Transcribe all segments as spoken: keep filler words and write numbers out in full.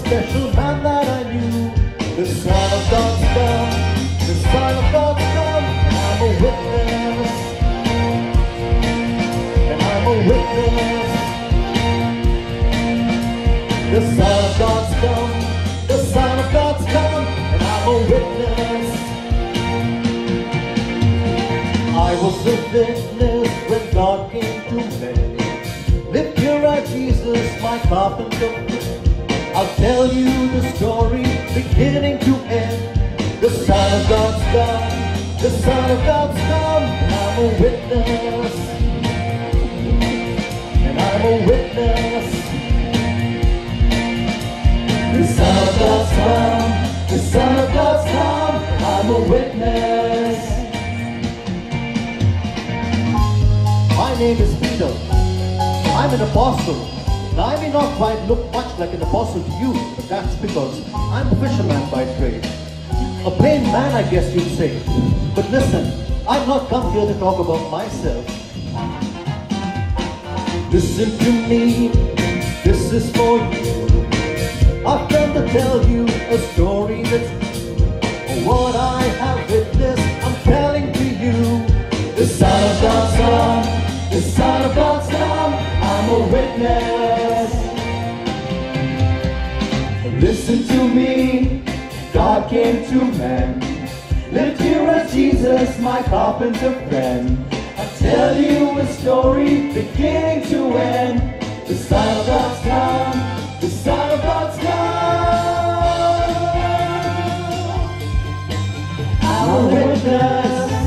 special man that I knew. The Son of God's come, the Son of God's come, and I'm a witness, and I'm a witness. The Son of God's come, the Son of God's come, and I'm a witness. I was a witness when God came to men. Lift your eye, Jesus, my carpenter. I'll tell you the story beginning to end. The Son of God's come, the Son of God's come, and I'm a witness, and I'm a witness. The Son of God's come, the Son of God's come, I'm a witness. My name is Peter. I'm an apostle. Now I may not quite look much like an apostle to you, but that's because I'm a fisherman by trade. A plain man, I guess you'd say. But listen, I've not come here to talk about myself. Listen to me, this is for you. I've come to tell you a story that's what I have witnessed, I'm telling to you. The Son of God's come, the Son of God's come, I'm a witness. Listen to me, God came to man. Lift here as Jesus, my carpenter friend. I'll tell you a story beginning to end. The Son of God's come, the Son of God's come, I'm a witness.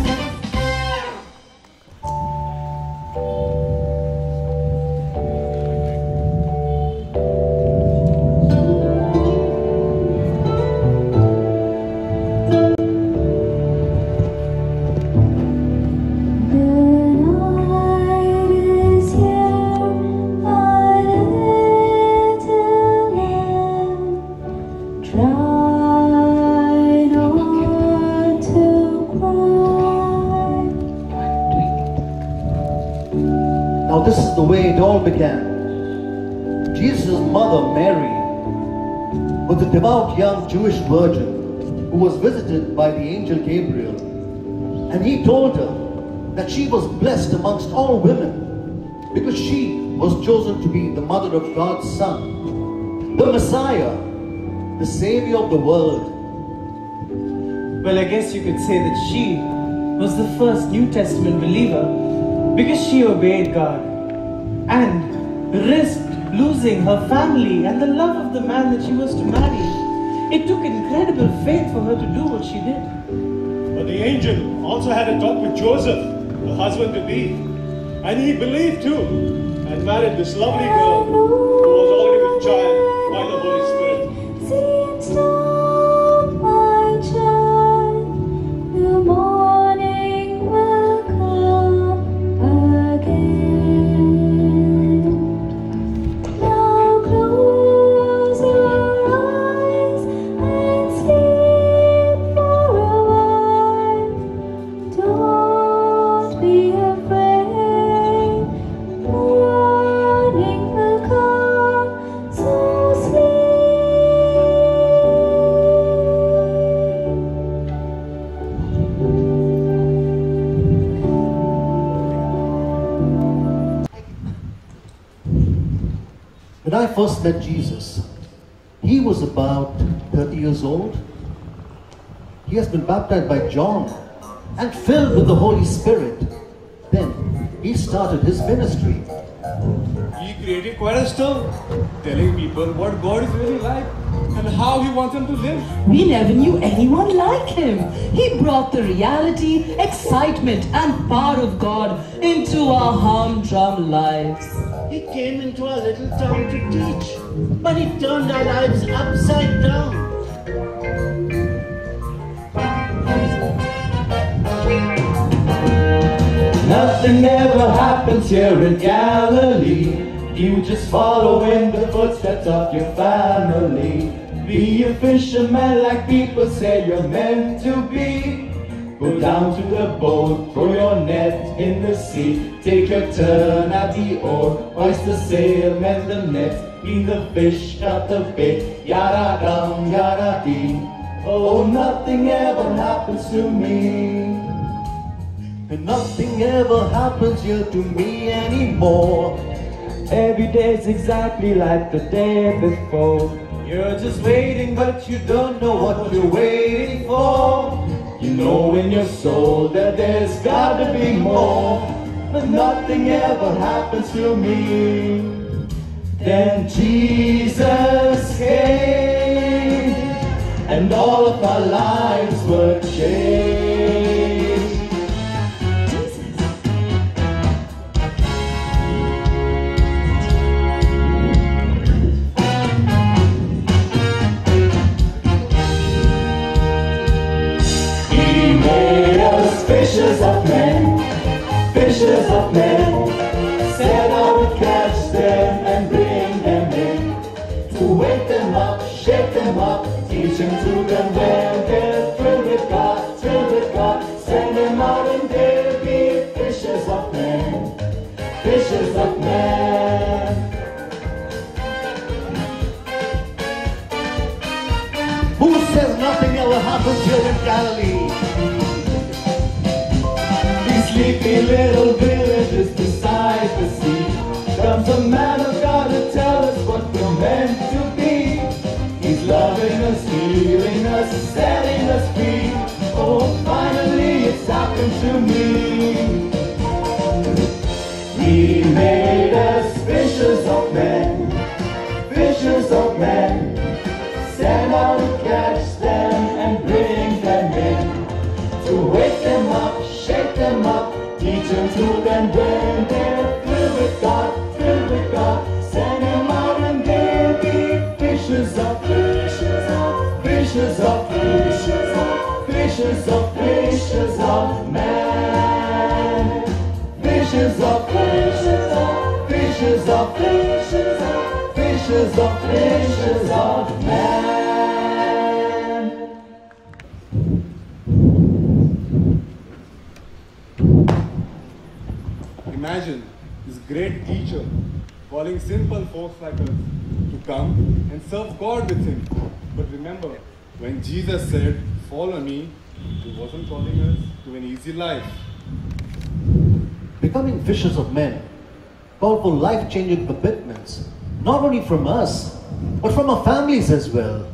Now this is the way it all began. Jesus' mother, Mary, was a devout young Jewish virgin who was visited by the angel Gabriel. And he told her that she was blessed amongst all women because she was chosen to be the mother of God's Son, the Messiah, the Savior of the world. Well, I guess you could say that she was the first New Testament believer because she obeyed God and risked losing her family and the love of the man that she was to marry. It took incredible faith for her to do what she did. But the angel also had a talk with Joseph, the husband-to-be, and he believed too and married this lovely girl who was already with child by the Holy Spirit. Seems not my child, the morning will come again. Now close your eyes and sleep for a while. Don't be afraid, morning will come, so sleep. When I first met Jesus, he was about thirty years old. He has been baptized by John and filled with the Holy Spirit. Then he started his ministry. He created quite a stir, telling people what God is really like and how he wants them to live. We never knew anyone like him. He brought the reality, excitement, and power of God into our humdrum lives. He came into our little town to teach, but he turned our lives upside down. Nothing ever happens here in Galilee. You just follow in the footsteps of your family. Be a fisherman like people say you're meant to be. Go down to the boat, throw your net in the sea. Take your turn at the oar, hoist the sail, mend the net. Clean the fish, cut the bait, yada dum, yada dee. Oh, nothing ever happens to me. And nothing ever happens here to me anymore. Every day's exactly like the day before. You're just waiting, but you don't know what you're waiting for. You know in your soul that there's gotta be more, but nothing ever happens to me. Then Jesus came, and all of our lives were changed. He made us fishers of men, fishers of men, set out to catch them and bring them in, to wake them up, shake them up, teach them to them when they're thrilled with God, thrilled with God, send them out and they'll be fishers of men, fishers of men. Who says nothing ever happens here in Galilee? These sleepy little villages beside the sea, comes a man of God to tell us what we're meant to be. He's loving us, healing us, setting us free. Oh, finally it's happened to me. He made us fishers of men, fishers of men, send out to catch them and bring them in, to wake them up, shake them up, teach them to them when they're filled with God, filled with God, send them out and they'll be fishers of, fishers of, fishers of, fishers of, fishers of, fishers of men, fishers of, fishers of, fishers of, fishers of, fishers of, fishers of men. Imagine this great teacher calling simple folks like us to come and serve God with him. But remember, when Jesus said, "Follow me," he wasn't calling us to an easy life. Becoming fishers of men call for life-changing commitments, not only from us, but from our families as well.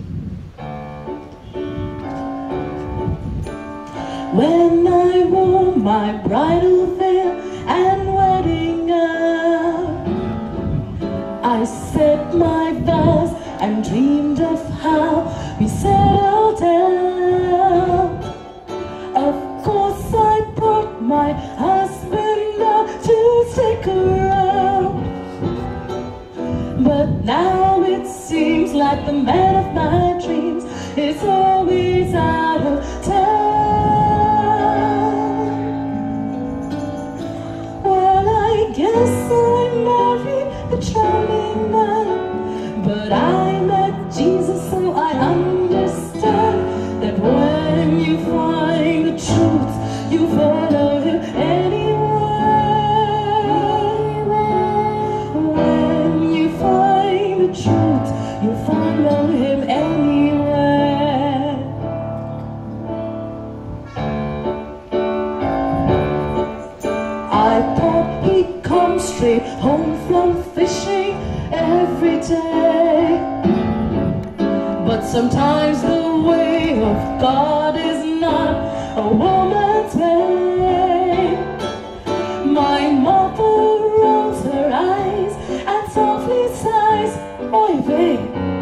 When I wore my bridal veil and wedding gown, I said my vows and dreamed of how we settled down. Of course I brought my husband out to stick around, but now it seems like the man of my dreams is always out of town. I guess I married the charming man, but I met Jesus, so I understand that when you find the truth, you follow him anywhere. When you find the truth, you follow him anywhere. I thought he'd come straight home from fishing every day, but sometimes the way of God is not a woman's way. My mother rolls her eyes and softly sighs, oy vey,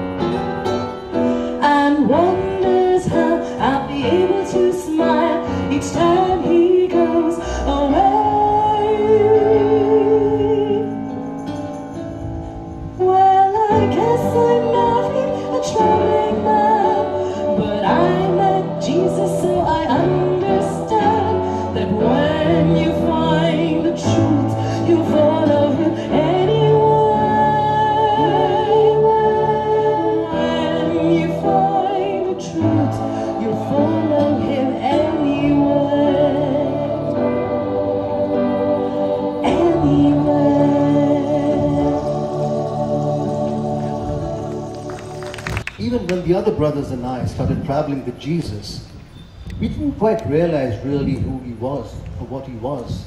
and wonders how I'll be able to smile each time he goes away. Well, I guess I married a charming man, but I met Jesus, so I understand that when you find the truth, you follow him anyway. When you find the even when the other brothers and I started traveling with Jesus, we didn't quite realize really who he was or what he was.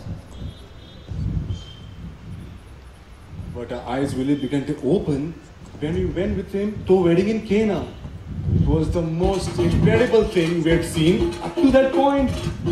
But our eyes really began to open when we went with him to a wedding in Cana. It was the most incredible thing we had seen up to that point.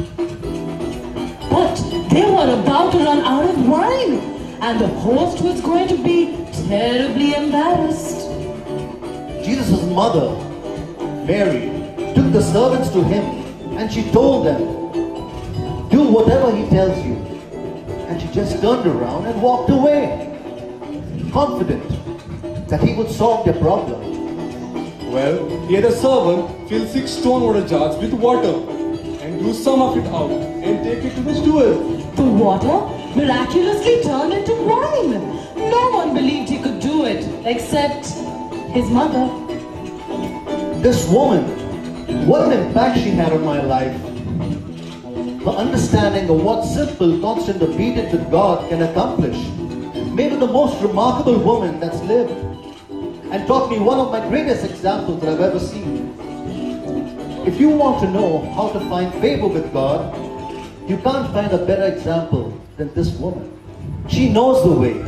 But they were about to run out of wine, and the host was going to be terribly embarrassed. Jesus' mother, Mary, took the servants to him and she told them, "Do whatever he tells you." And she just turned around and walked away, confident that he would solve their problem. Well, he had a servant fill six stone water jars with water and do some of it out and take it to the steward. The water miraculously turned into wine. No one believed he could do it except his mother. This woman, what an impact she had on my life. Her understanding of what simple, constant obedience with God can accomplish made her the most remarkable woman that's lived, and taught me one of my greatest examples that I've ever seen. If you want to know how to find favor with God, you can't find a better example than this woman. She knows the way.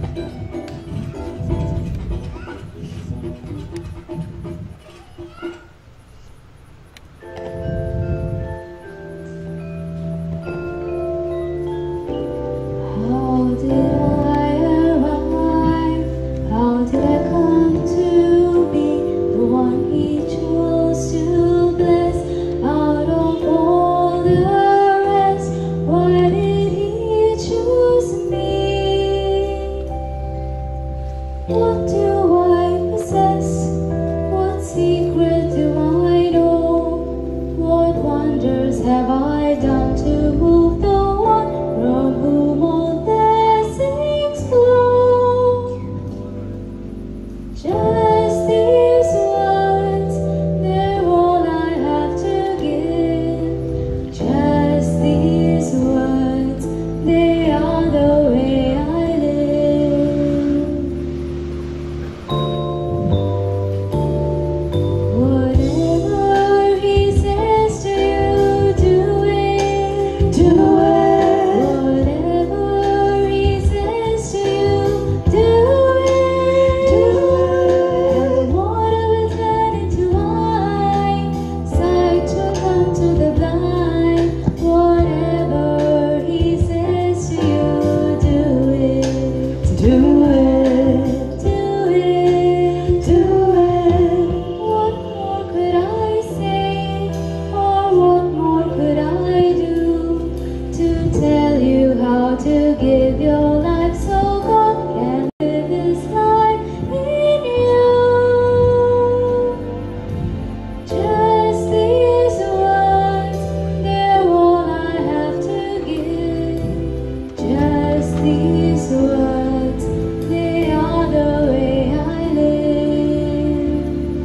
How did I arrive? How did I come to be the one he chose to bless out of all the rest? Why did he choose me? What do I possess? What secret do I know? What wonders have I done to move the one from whom all blessings flow? Just these words, they're all I have to give. Just these words, they are the way I live. Whatever he says to you, do it. Do it. Whatever he says to you, do it. Do it. And the water will turn into wine, sight will come to the blind. Whatever he says to you, do it. Do it. Do it. Do it. What more could I say, or what more could I do to tell you how to give your life so God can live his life in you? Just these words, they're all I have to give. Just these words, they are the way I live.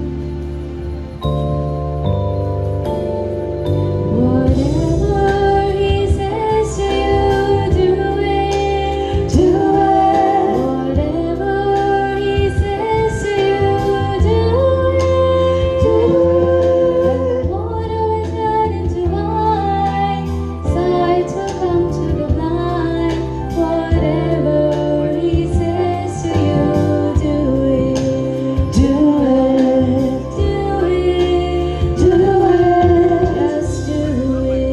Whatever he says to you, do it. Do it. Whatever he says to you, do it. Do it. And the water will turn into wine, sight will come to the blind. Whatever he says to you, do it. Do it. Do it. Do it. Just do it.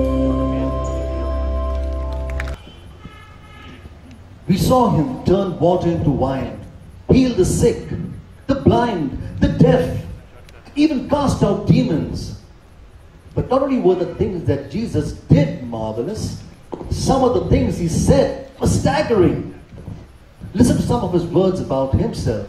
We saw him turn water into wine, heal the sick, the blind, the deaf, even cast out demons. But not only were the things that Jesus did marvelous, some of the things he said were staggering. Listen to some of his words about himself.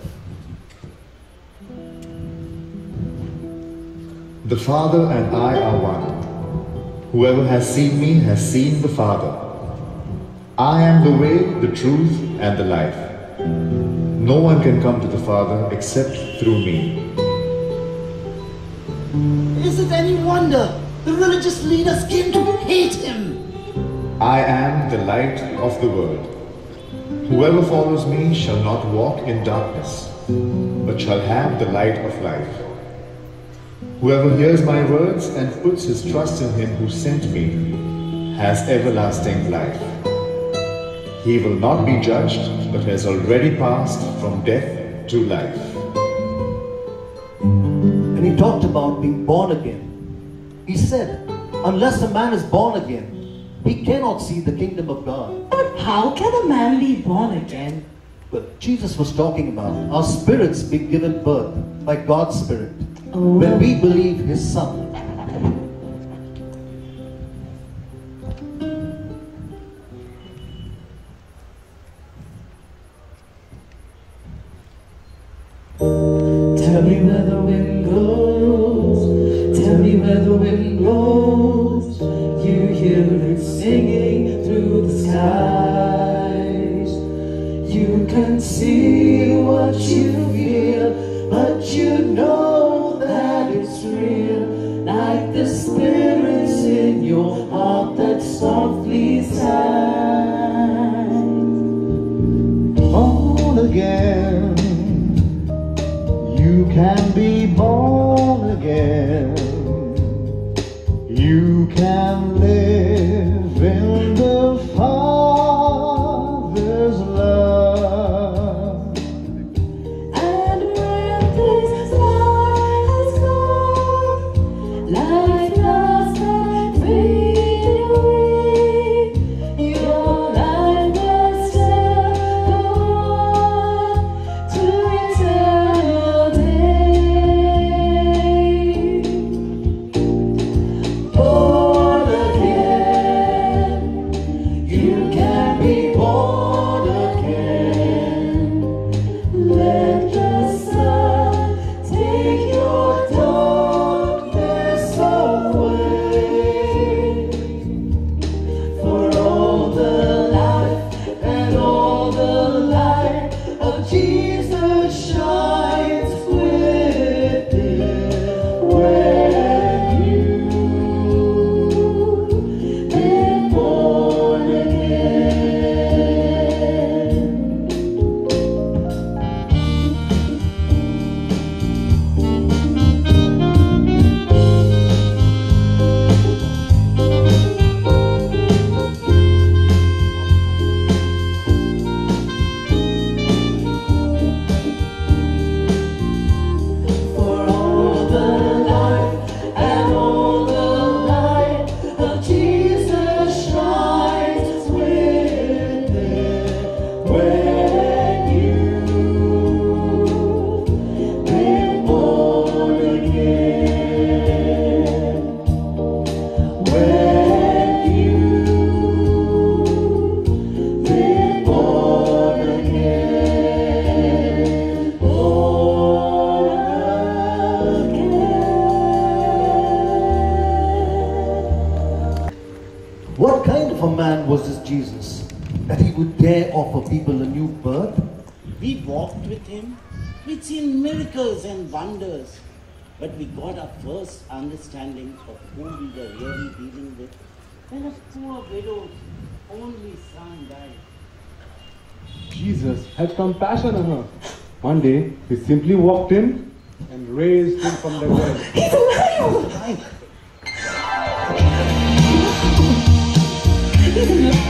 The Father and I are one. Whoever has seen me has seen the Father. I am the way, the truth, and the life. No one can come to the Father except through me. Is it any wonder the religious leaders came to hate him? I am the light of the world. Whoever follows me shall not walk in darkness, but shall have the light of life. Whoever hears my words and puts his trust in him who sent me has everlasting life. He will not be judged, but has already passed from death to life. And he talked about being born again. He said, unless a man is born again, he cannot see the kingdom of God. But how can a man be born again? But Jesus was talking about our spirits being given birth by God's Spirit Oh. when we believe His Son. Tell me where the wind blows, tell me where the wind blows. You hear it singing through the skies. You can see what you feel, but you know that it's real. Like the spirits in your heart that softly sigh. Born again. You can be born again. You can live in the Father's love. And when this life is gone, like dust that fade away, your life will still go on to eternal day. Born again, you can be born again. Let the sun take your darkness away. For all the life and all the light of Jesus shines within when you've been born again. For all the life and all the light of Jesus shines within when you've been born again. When you've been born again. Born again. What kind of a man was this Jesus that he would dare offer people a new birth? We walked with him, we'd seen miracles and wonders, but we got our first understanding of who we were really dealing with when a poor widow's only son died. Jesus had compassion on her. One day, he simply walked in and raised him from the dead. He's alive! He's alive!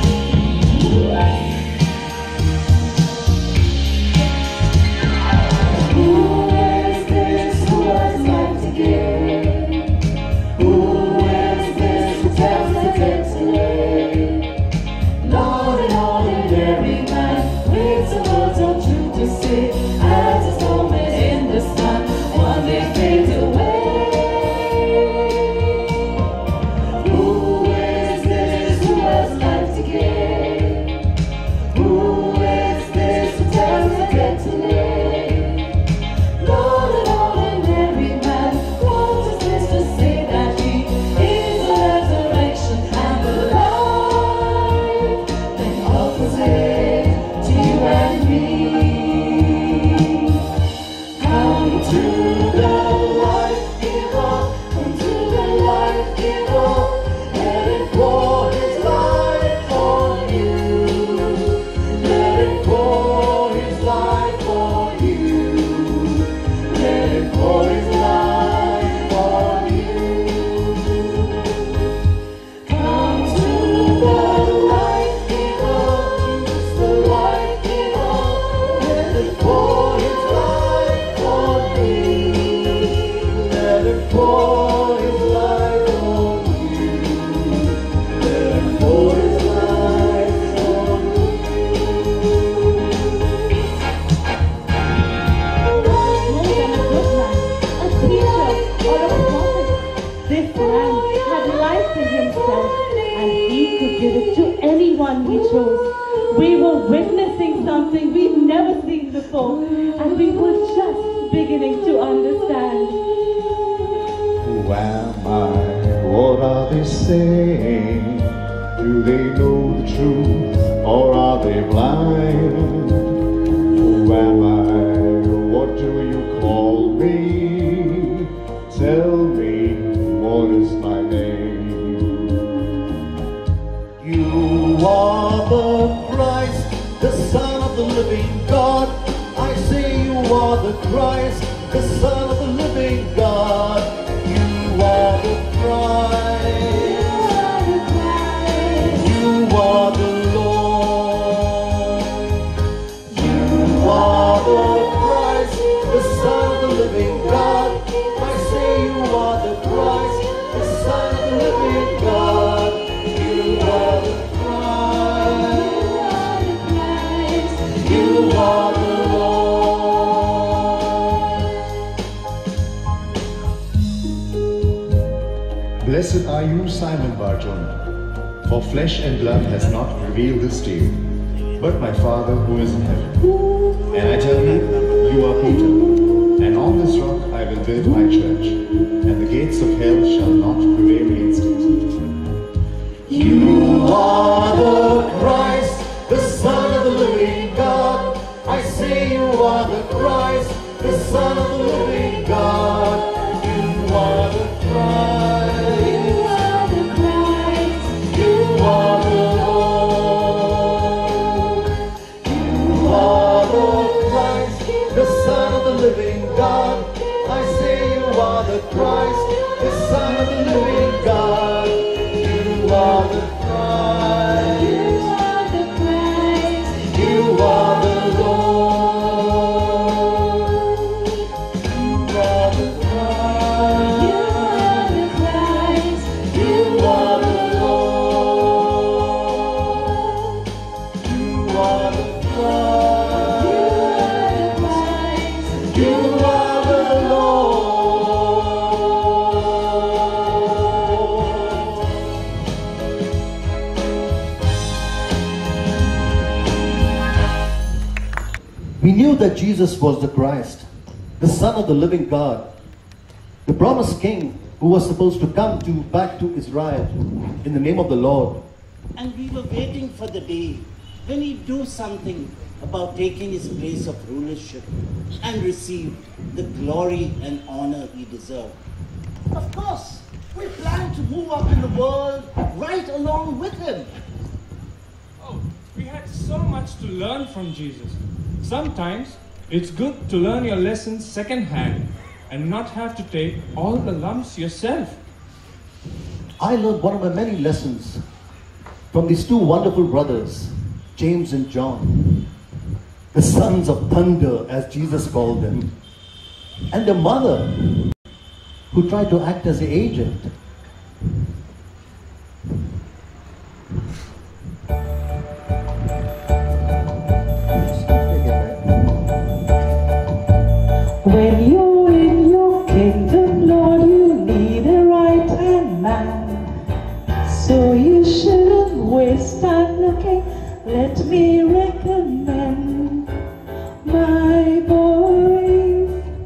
Who is this who has life to give? Who is this who tells the dead to live? Not an ordinary man with some words of truth to say. As his moment in the sun, one day fades away. Who is this who has life to give? one He chose. We were witnessing something we've never seen before, and we were just beginning to understand. Who am I? What are they saying? Do they know the truth, or are they blind? Who am I? What do you call me? Tell me, what is my name? You are the Christ, the Son of the living God. I say you are the Christ, the Son of the living God. You are the Christ. You are the Lord. You are the Christ, the Son of the living God. I say you are the Christ, the Son of the living God. You are the Christ. You are the Lord. Blessed are you, Simon Bar-Jonah, for flesh and blood has not revealed this to you, but my Father who is in heaven. And I tell you, you are Peter, and on this rock I will build my church, and the gates of hell shall not prevail against it. You are the Christ, the Son of the living God. I say you are the Christ, the Son of the living God. You are the Christ. You are the Christ. You are the Lord. You are the Christ, the Son of the living God. I say you are the Christ, the Son of the living God. You are the Christ. You are the Christ. You are the Lord. You are the Christ. You are the Christ. You are the Lord. You are the Christ. You are the Christ. You are the Lord. We knew that Jesus was the Christ, the Son of the living God, the promised King who was supposed to come to back to Israel in the name of the Lord. And we were waiting for the day when he'd do something about taking his place of rulership and receive the glory and honor he deserved. Of course, we planned to move up in the world right along with him. Oh, we had so much to learn from Jesus. Sometimes it's good to learn your lessons secondhand and not have to take all the lumps yourself. I learned one of my many lessons from these two wonderful brothers, James and John, the sons of thunder, as Jesus called them, and the mother who tried to act as the agent. When you're in your kingdom, Lord, you need a right-hand man. So you shouldn't waste time looking. Let me recommend my boys.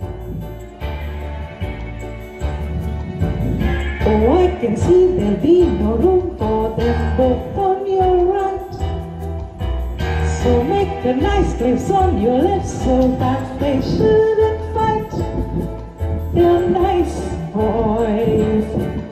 Oh, I can see there'll be no room for them both on your right. So make a nice place on your left so that they shouldn't fight. They're nice boys.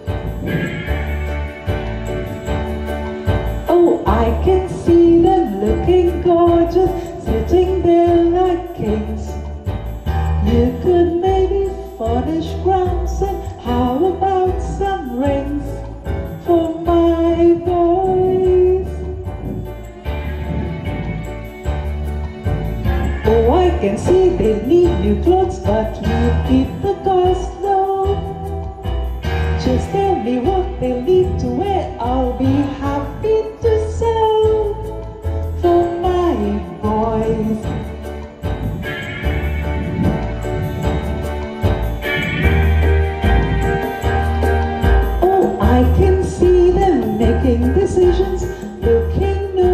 Oh, I can see them looking gorgeous, sitting there like kings. You could maybe furnish grounds, and how about some rings for my boys? Oh, I can see they need new clothes, but you keep the cost low. Just tell me what they need to wear, I'll be happy to sell for my boys. Oh, I can see them making decisions, looking no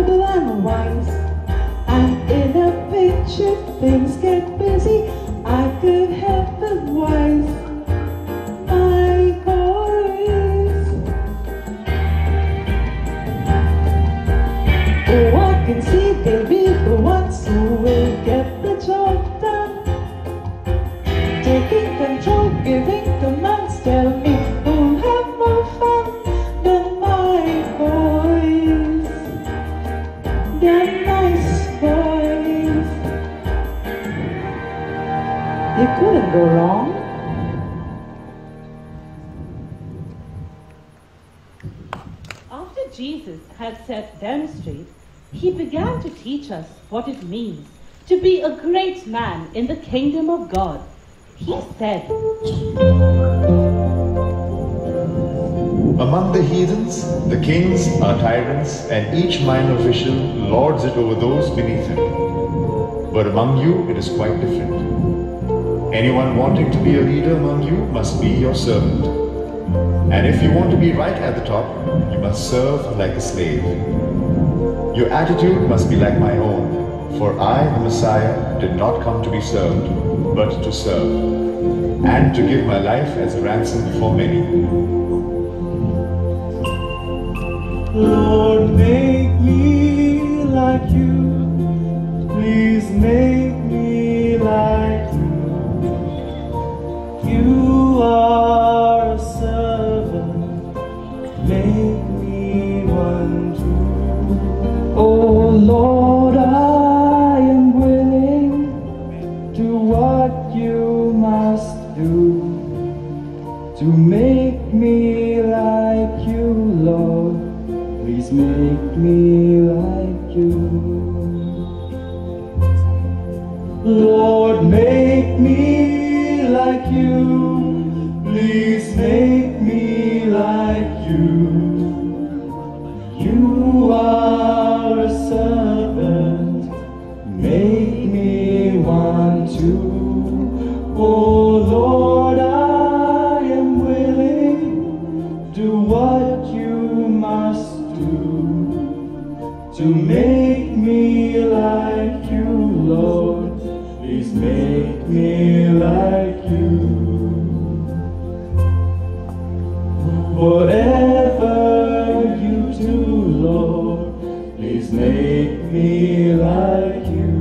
taking control, giving commands. Tell me who'll have more fun than my boys, than nice boys. You couldn't go wrong. After Jesus had set them straight, he began to teach us what it means to be a great man in the kingdom of God. He said, Among the heathens, the kings are tyrants, and each minor official lords it over those beneath him. But among you, it is quite different. Anyone wanting to be a leader among you must be your servant. And if you want to be right at the top, you must serve like a slave. Your attitude must be like my own, for I, the Messiah, did not come to be served, but to serve, and to give my life as a ransom for many. Lord, make me like you. Please make me like you. You are a servant. Make me one too. Oh Lord, I am willing to what you must do to make me like you, Lord. Please make me like you. Lord, make me like you. Please make me like you. You are a servant. Make me one too. Oh Lord, I am willing. Do what you must do to make me like you, Lord. Please make me like you. Whatever you do, Lord, please make me like you.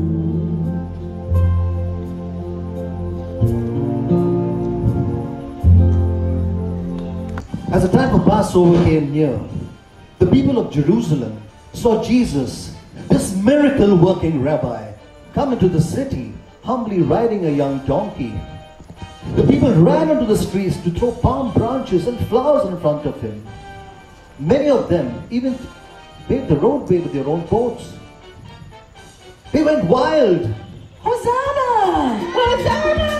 As the time of Passover came near, the people of Jerusalem saw Jesus, this miracle-working rabbi, come into the city, humbly riding a young donkey. The people ran into the streets to throw palm branches and flowers in front of him. Many of them even paved the roadway with their own boats. They went wild. Hosanna! Hosanna!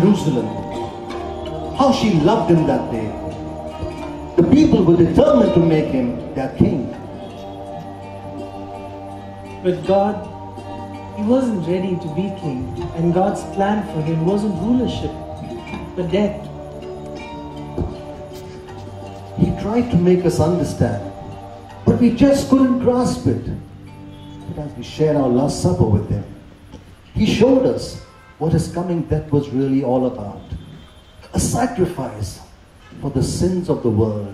Jerusalem. How she loved him that day. The people were determined to make him their king. But God, he wasn't ready to be king, and God's plan for him wasn't rulership, but death. He tried to make us understand, but we just couldn't grasp it. But as we shared our Last Supper with him, he showed us what his coming death was really all about. A sacrifice for the sins of the world.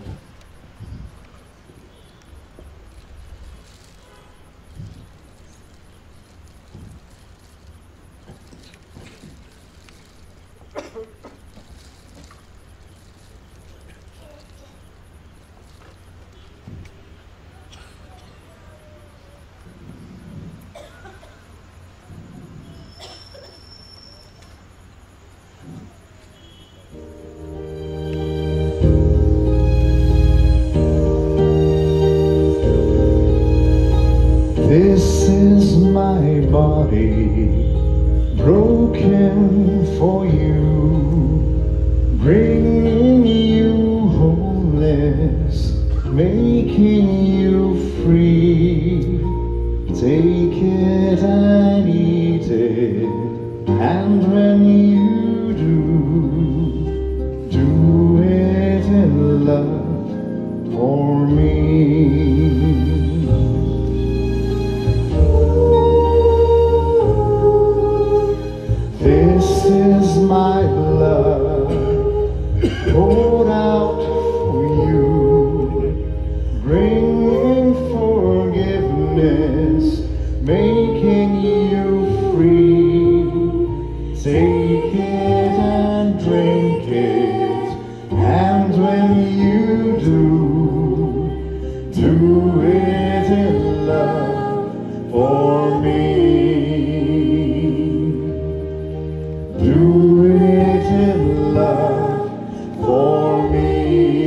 This is my body, broken for you, bringing you wholeness, making you free. Take it and eat it, and when you do, do it in love for me. This is my blood, poured out for you, bringing forgiveness, making you free. Take it and drink it, and when you do, do it in love for me. Do it in love for me.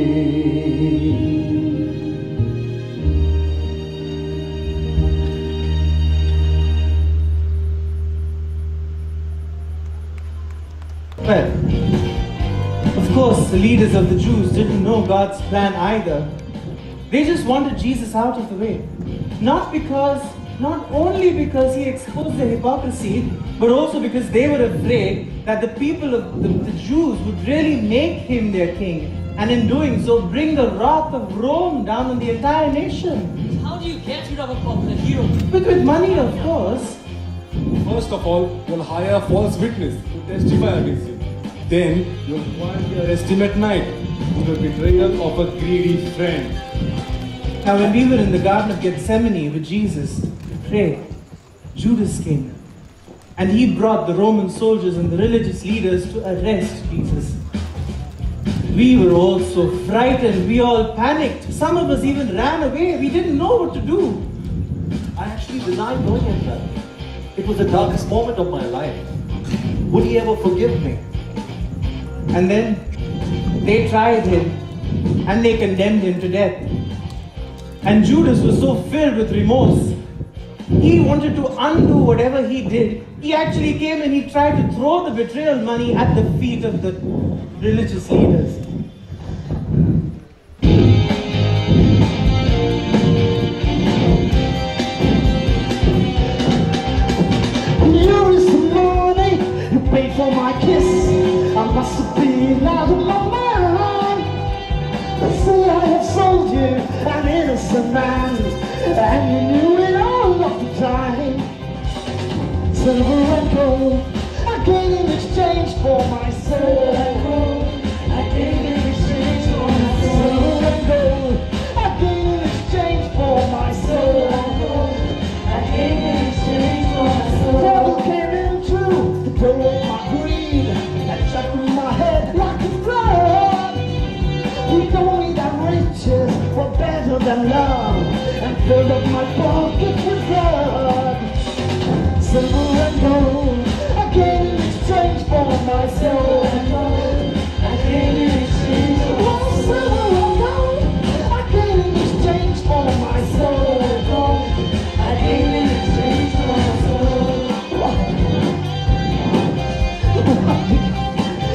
Well, of course, the leaders of the Jews didn't know God's plan either. They just wanted Jesus out of the way. Not because, not only because he exposed their hypocrisy, but also because they were afraid that the people of the, the Jews would really make him their king, and in doing so bring the wrath of Rome down on the entire nation. How do you get rid of a popular hero? But with money, of course. First of all, you'll hire a false witness to testify against you. Then, you'll quietly arrest him at night to the betrayal of a greedy friend. Now, when we were in the Garden of Gethsemane with Jesus to pray, Judas came. And he brought the Roman soldiers and the religious leaders to arrest Jesus. We were all so frightened. We all panicked. Some of us even ran away. We didn't know what to do. I actually denied knowing him, sir. It was the darkest moment of my life. Would he ever forgive me? And then they tried him and they condemned him to death. And Judas was so filled with remorse. He wanted to undo whatever he did. He actually came and he tried to throw the betrayal money at the feet of the religious leaders. Here is the money you paid for my kiss. I must have been out of my mind. See, I have sold you an innocent man, and you knew it all of the time. Silver and gold I gave in exchange for my soul. I gave in exchange for my soul. Silver and gold I gave in exchange for my soul. I gave in exchange for my soul. The devil came into the door of my greed and shot through my head like a flood. He told me that riches were better than love, and filled up my pockets with blood. Silver and gold I gave in exchange for my soul. I gave in exchange for my soul. Silver and gold I gave in exchange for my soul. I gave in exchange for my soul.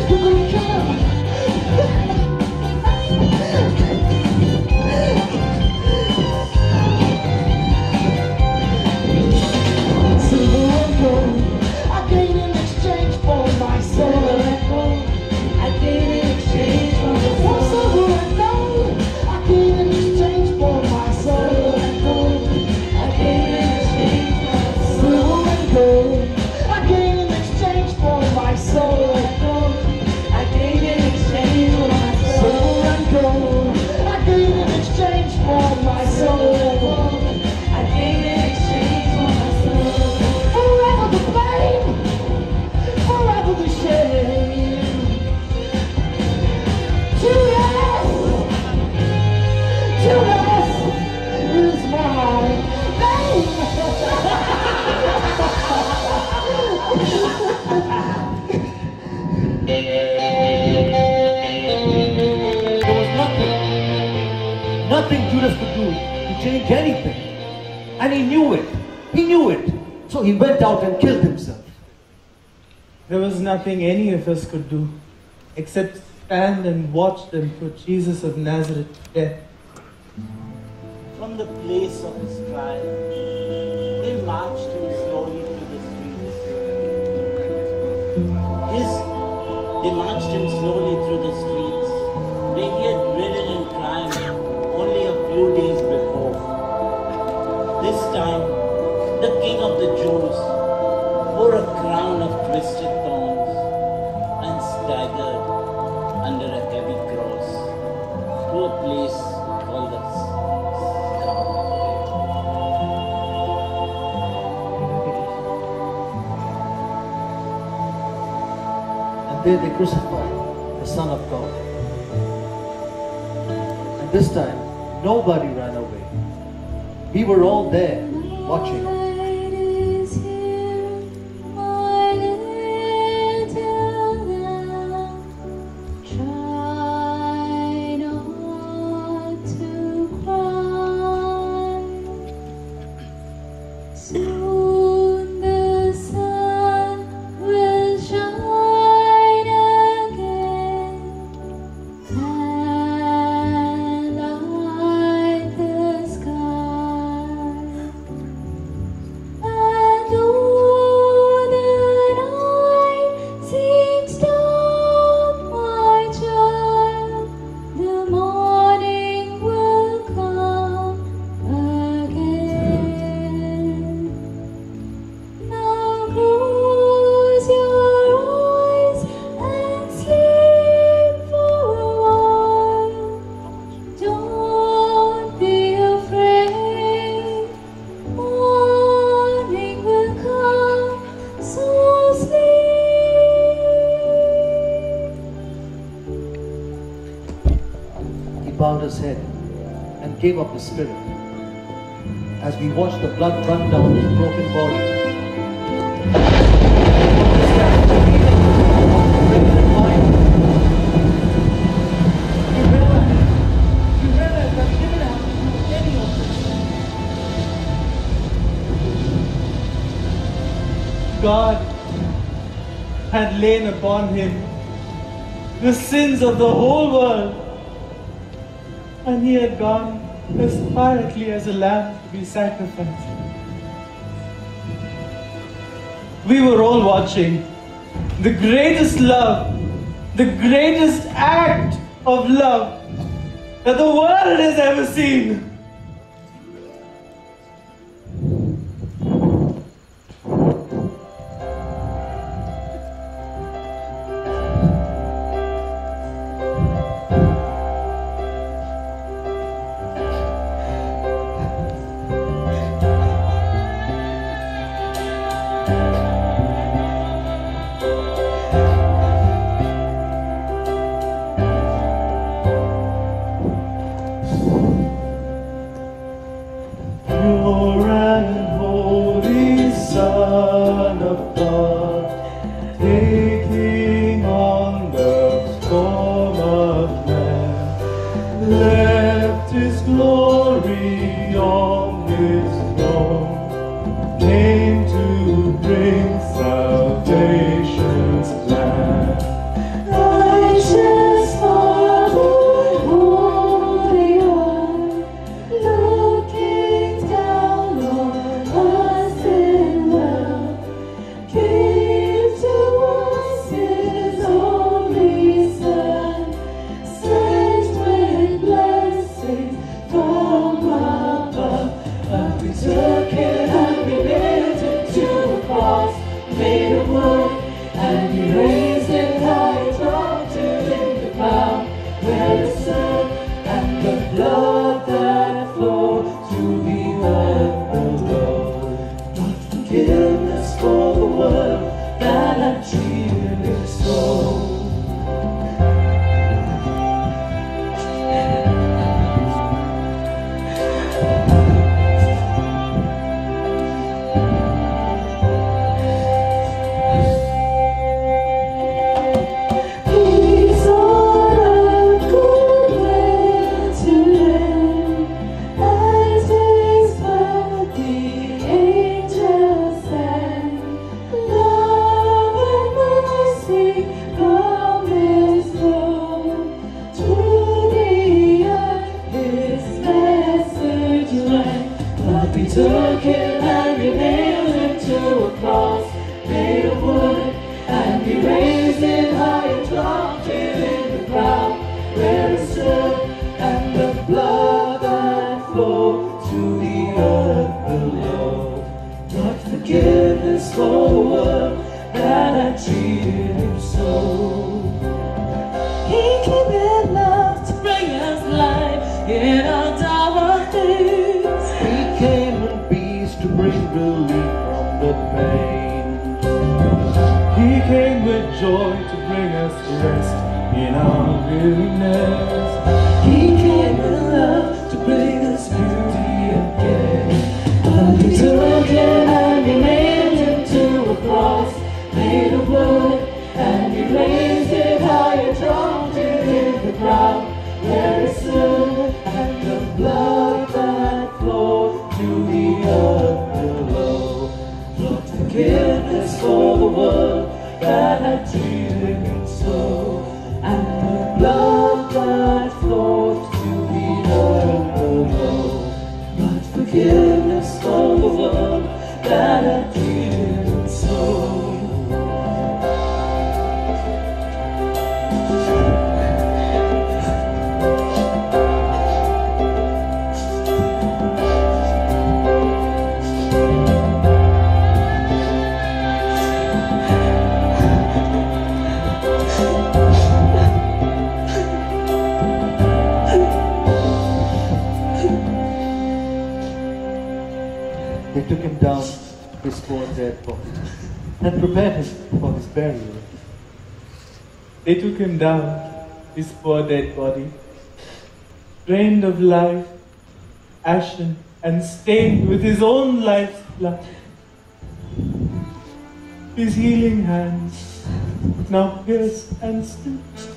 There was nothing, nothing Judas could do to change anything. And he knew it. He knew it. So he went out and killed himself. There was nothing any of us could do except stand and watch them put Jesus of Nazareth to death. From the place of his trial, they marched him slowly through the streets. His, they marched him slowly through the streets where he had ridden in triumph only a few days before. This time, the King of the Jews wore a crown of twisted thorns and staggered under a heavy cross to a place called the Scarlet Way. And there they crucified the Son of God. And this time, nobody ran away. We were all there watching. Bowed his head and gave up his spirit as we watched the blood run down his broken body. God had laid upon him the sins of the whole world. And he had gone as quietly as a lamb to be sacrificed. We were all watching the greatest love, the greatest act of love that the world has ever seen. came in love to bring us life in our dark days. He came in peace to bring relief from the pain. He came with joy to bring us rest in our weariness. He came with love to bring us beauty again. And he took him and he nailed him to a cross made of wood, and he raised him high and dropped him in the ground where he stood, and the blood that flowed to the earth below brought forgiveness for the world that had treated him so. And the blood that flowed to the earth below brought forgiveness for the world that had treated him so. They took him down, his poor dead body, and prepared him for his burial. They took him down, his poor dead body, drained of life, ashen and stained with his own life's blood. His healing hands, now pierced and still,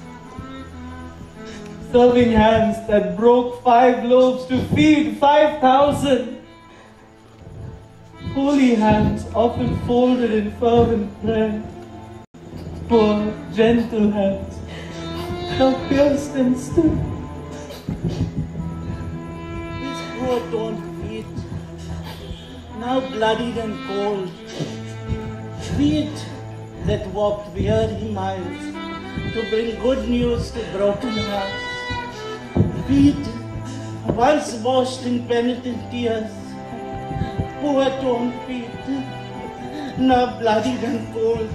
serving hands that broke five loaves to feed five thousand. Holy hands often folded in fervent prayer. Poor, gentle hands, now pierced and still. His poor torn feet, now bloodied and cold. Feet that walked weary miles to bring good news to broken hearts. Feet once washed in penitent tears. Poor torn feet, now bloodied and cold.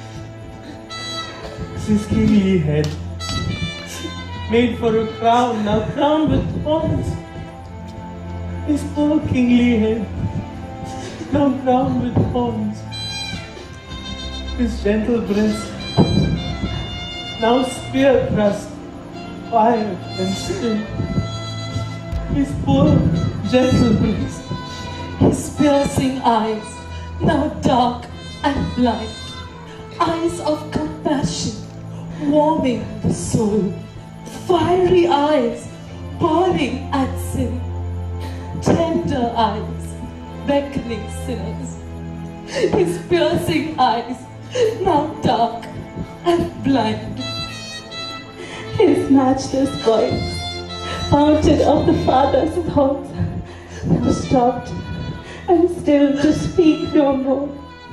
His kingly head, made for a crown, now crowned with thorns. His poor kingly head, now crowned with thorns. His gentle breast, now spear thrust, quiet and still. His poor gentle breast, His piercing eyes, now dark and blind, eyes of compassion, warming the soul, fiery eyes, burning at sin, tender eyes, beckoning sinners. His piercing eyes, now dark and blind. His matchless voice, fountain of the Father's thoughts, now stopped and still to speak no more.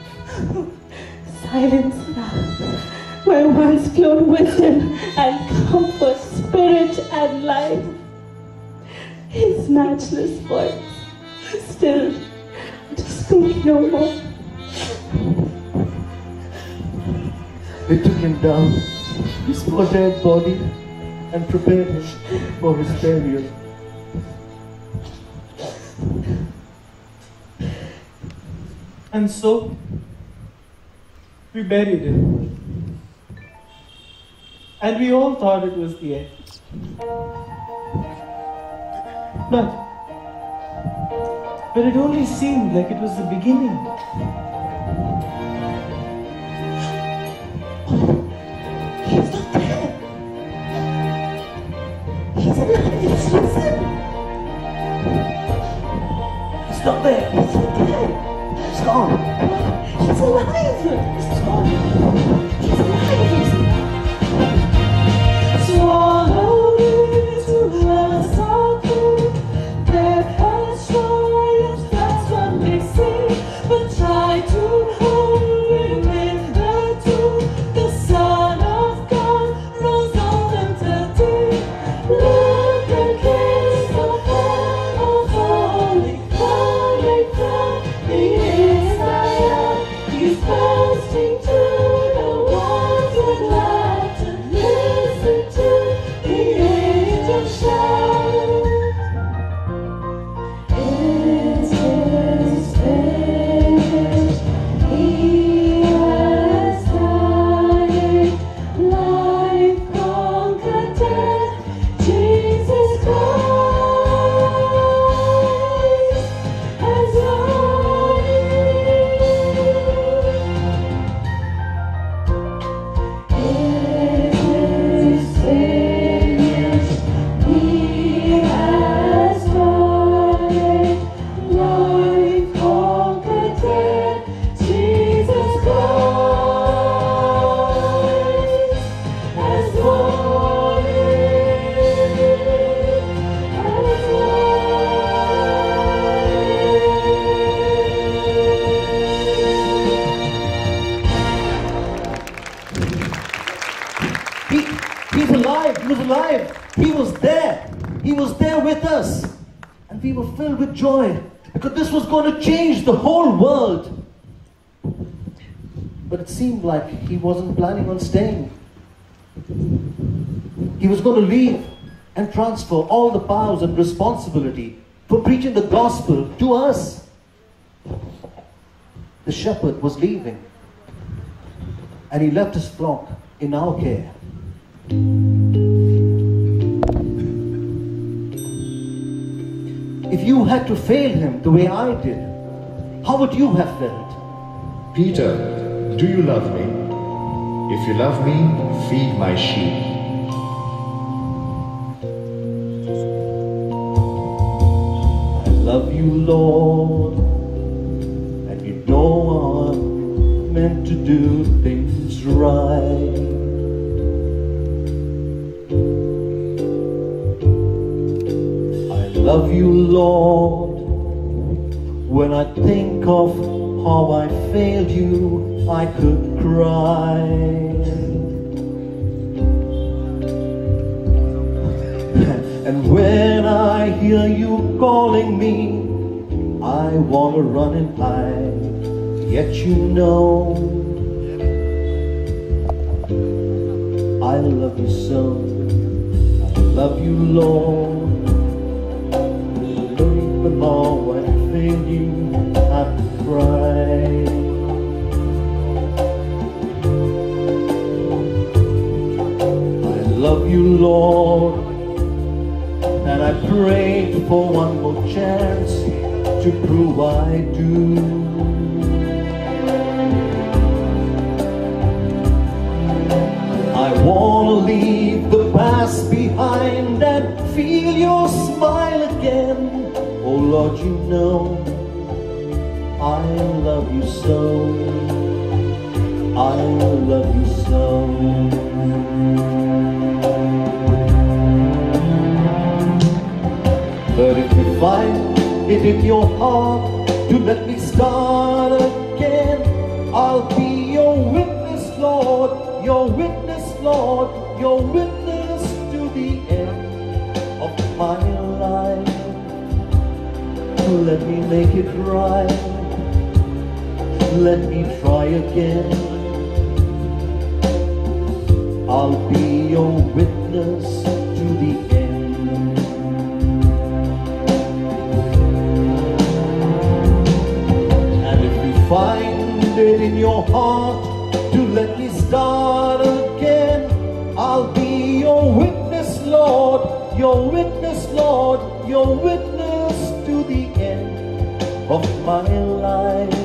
Silence now, where once flowed wisdom and comfort, spirit and life. His matchless voice, still to speak no more. They took him down, his poor dead body, and prepared him for his burial. and so we buried him. And we all thought it was the end. But, but it only seemed like it was the beginning. He's not there. He's alive. He's risen. He's not there. He's not there. He's gone. He's alive. He's gone. He's alive. Swallowed into a circle. Their heads triumph, that's what they say. But try to hold him in the tomb. The Son of God rose on them today. Look and kiss the head of holy glory crown. The Messiah, he's bursting to the wall. He, he's alive. He was alive. He was there. He was there with us. And we were filled with joy because this was going to change the whole world. But it seemed like he wasn't planning on staying. He was going to leave and transfer all the powers and responsibility for preaching the gospel to us. The shepherd was leaving, and he left his flock in our care. If you had to fail him the way I did, how would you have felt? Peter, do you love me? If you love me, feed my sheep. I love you, Lord, and you know I'm meant to do things right. I love you, Lord, when I think of how I failed you, I could cry. And when I hear you calling me, I want to run and hide. Yet you know I love you so. I love you, Lord. Even though I fail you, I have to cry. I love you, Lord. And I prayed for one more chance to prove I do. I want to leave the past behind and feel your smile again. Oh Lord, you know I love you so. I love you so. But if you find it in your heart to let me start again, I'll be your witness, Lord, your witness, Lord, your witness to the end of my life. Let me make it right. Let me try again. I'll be your witness to the end. Find it in your heart to let me start again. I'll be your witness, Lord, your witness, Lord, your witness to the end of my life.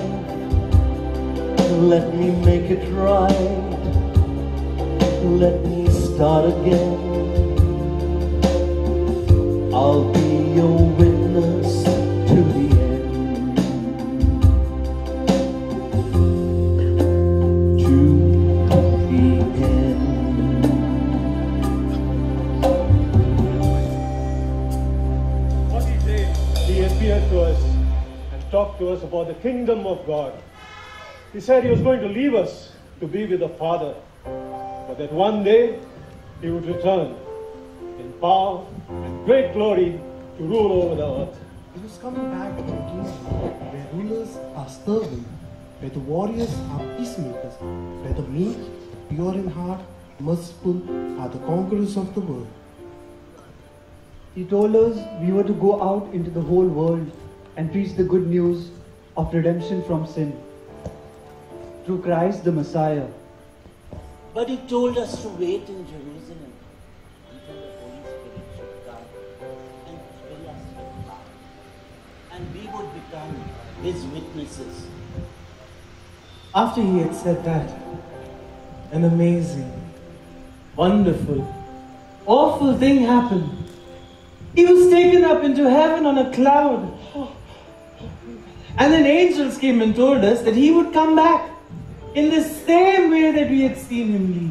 Let me make it right. Let me start again. I'll be your witness to the end. To us and talk to us about the kingdom of God. He said he was going to leave us to be with the Father, but that one day he would return in power and great glory to rule over the earth. He was coming back to a kingdom where rulers are servant, where the warriors are peacemakers, where the meek, pure in heart, merciful are the conquerors of the world. He told us we were to go out into the whole world and preach the good news of redemption from sin through Christ the Messiah. But he told us to wait in Jerusalem until the Holy Spirit should come and fill us with power, and we would become his witnesses. After he had said that, an amazing, wonderful, awful thing happened. He was taken up into heaven on a cloud. And then angels came and told us that he would come back in the same way that we had seen him leave.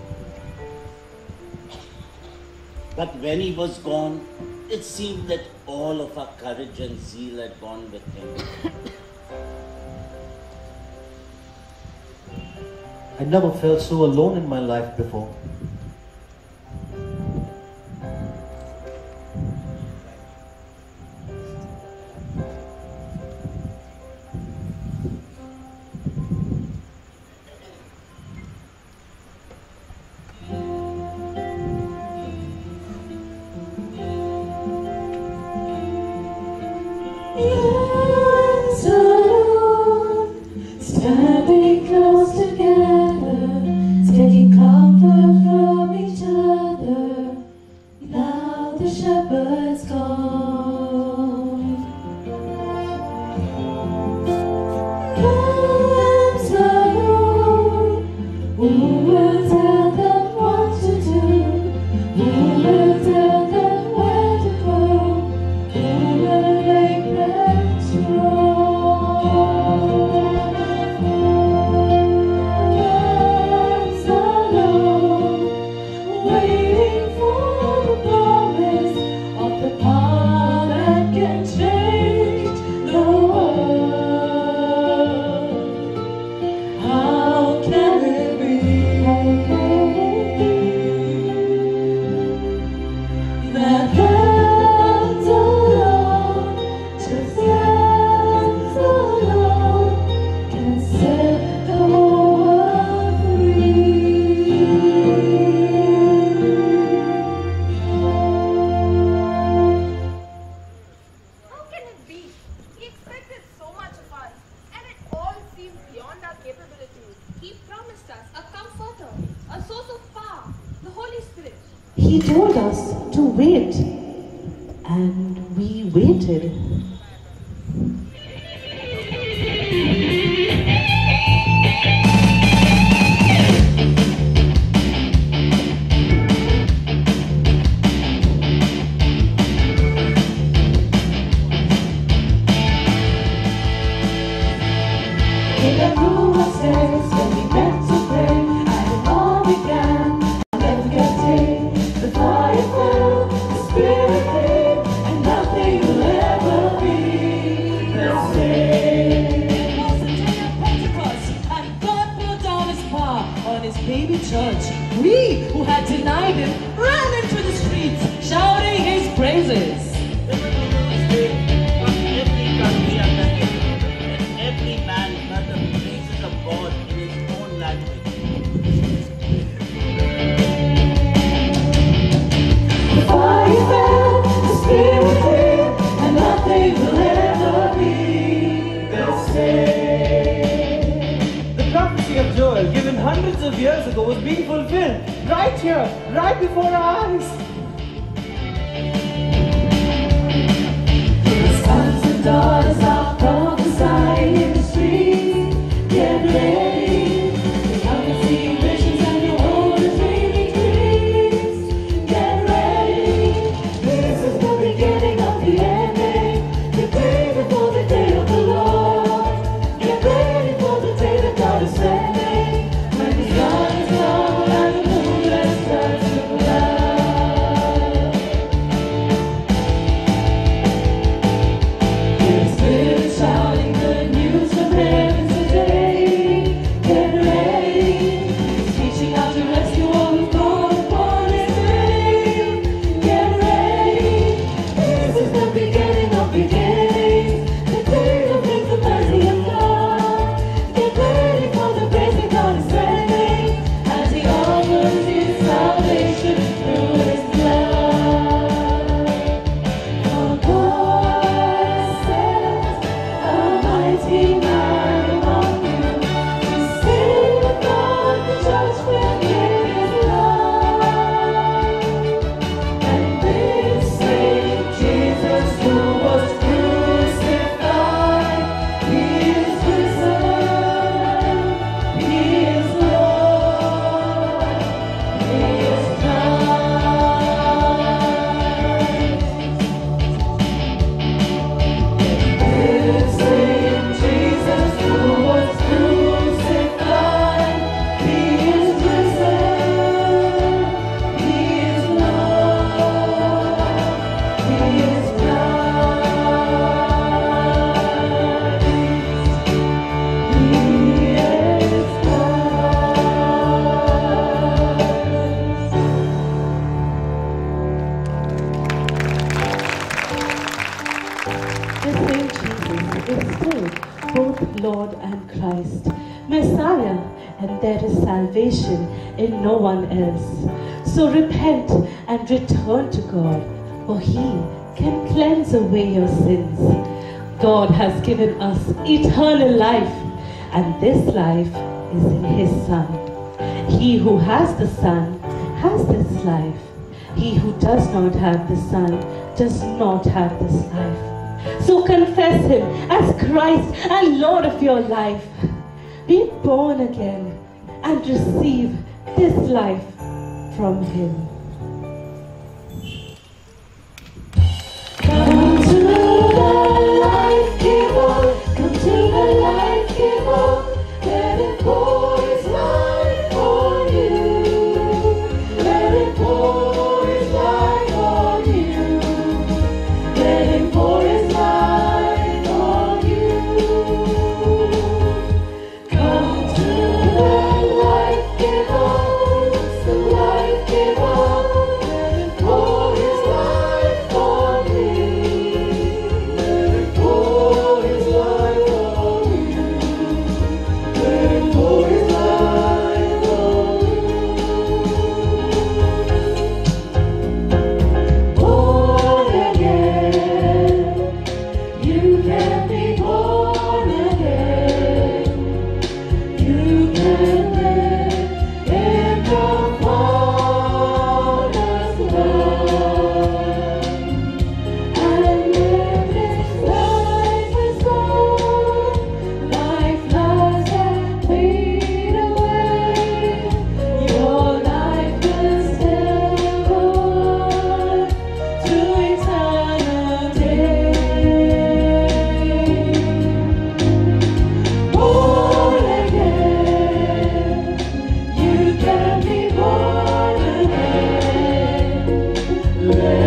But when he was gone, it seemed that all of our courage and zeal had gone with him. I never felt so alone in my life before. shepherds call. Lambs alone, who will tell them what to do? Who will tell them where to go? Who will make them strong? Lambs alone, waiting for the promise of the power that can change the world. How can it be that lambs alone, just lambs alone, can set the whole world free? How can it be? He expected so much of us, and it all seems beyond our capabilities. He promised us a comforter, a source of power, the Holy Spirit. He told us to wait, and we waited. In the room upstairs, when we met to pray, and it all began, and then getting the fire fell, the Spirit came, and nothing will ever be the same. It was the day of Pentecost, and God poured down His power on His baby church. We, who had denied Him, ran into the streets, shouting His praises. Every country under heaven, and every man uttered the praises of God in his own language. The fire fell, the Spirit came, and nothing will ever be the same. The prophecy of Joel, given hundreds of years ago, was being fulfilled right here, right before our eyes. Sons and daughters are prophesying in the streets. Get ready. Come and see visions and your own is dreaming dreams. Get ready. This is the beginning of the ending. The day before the day of the Lord. Get ready for the day that God is sending. When the sun is down and the moon has started to light. Spirit shouting good news from heaven today. Get ready. He's reaching out to rescue all who've gone upon His name. Get ready. This is the beginning of beginnings. The day of His mercy of God. Get ready for the grace that God is sending as He offers His salvation through His blood. For God sends a mighty man among you to save God the church with His love. And this same Jesus who was crucified, He is risen, He is Lord, He is Christ. This same Jesus who was crucified, He is risen, He is Lord, He is Christ. He is The same Jesus is still both Lord and Christ, Messiah, and there is salvation in no one else. So repent and return to God, for He can cleanse away your sins. God has given us eternal life, and this life is in His Son. He who has the Son has this life, He who does not have the Son does not have this life. So confess him as Christ and Lord of your life. Be born again and receive this life from him. Come to the life giver, come to the life giver, let it pour his life on you, let it pour his life on you, let him pour his life on you. Come to the life giver, the life giver, let it pour his life on me, let it pour his life on you, let it pour his life on you. Born again, you can be born again, you can live in the Father's love, and if this life is gone, life lost and fade away, your life will still go on to eternal day. Born again, you can be born again. Let